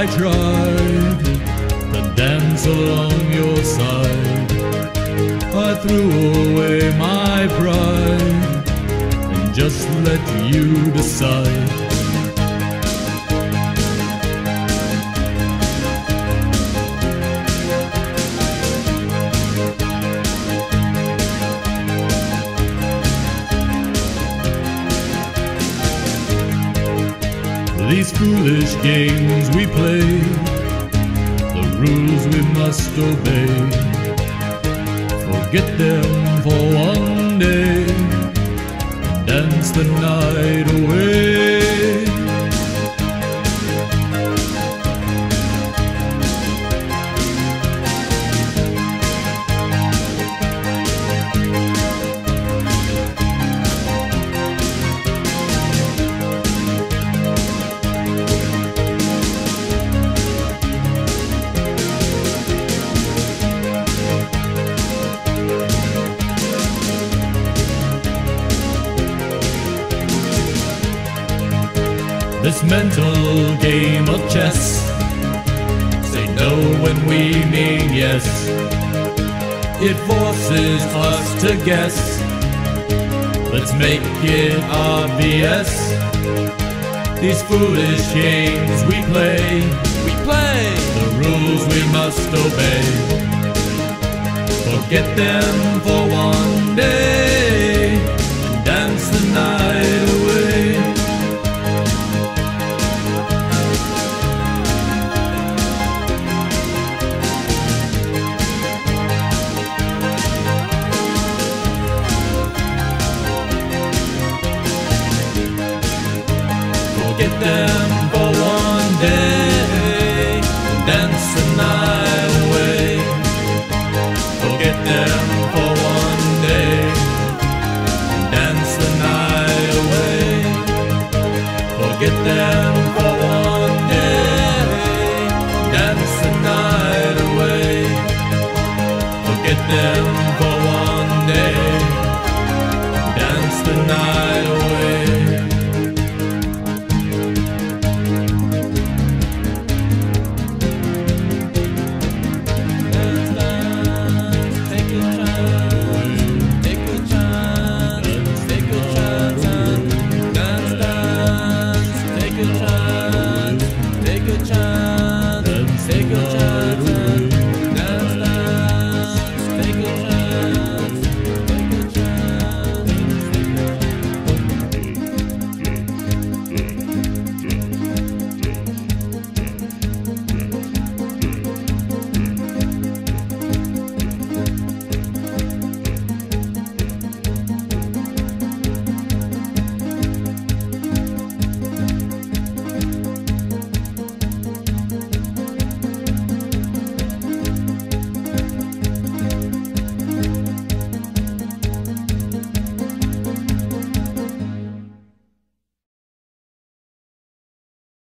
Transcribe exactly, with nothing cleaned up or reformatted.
tried to dance along your side. I threw away my pride and just let you decide. These foolish games we play, the rules we must obey. Forget them for one day and dance the night away. This mental game of chess, say no when we mean yes. It forces us to guess, let's make it obvious. These foolish games we play, we play the rules we must obey. Forget them for one day and dance the night away. Forget them for one day, dance the night away. Forget them for one day, dance the night away. Forget them for one day, dance the night away. Forget them